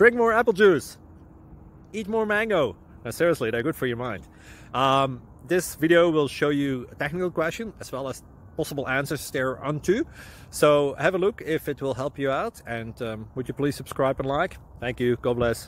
drink more apple juice, eat more mango. Seriously, they're good for your mind. This video will show you a technical question as well as possible answers thereunto. So have a look if it will help you out, and would you please subscribe and like? Thank you. God bless.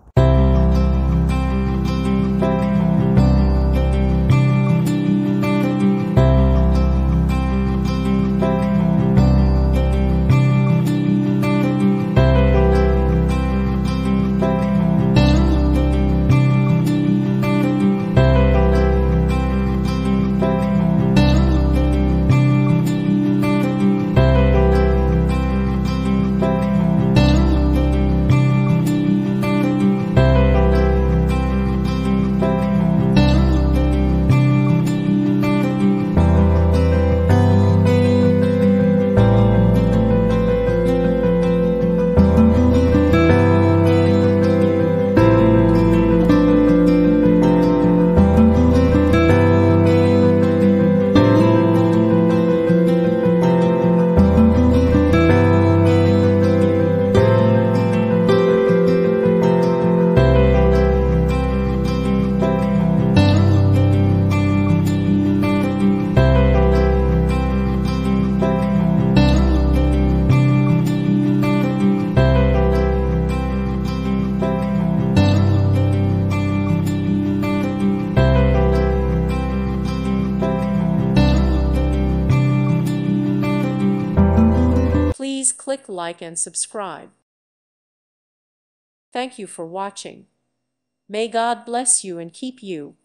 Please click like and subscribe. Thank you for watching. May God bless you and keep you.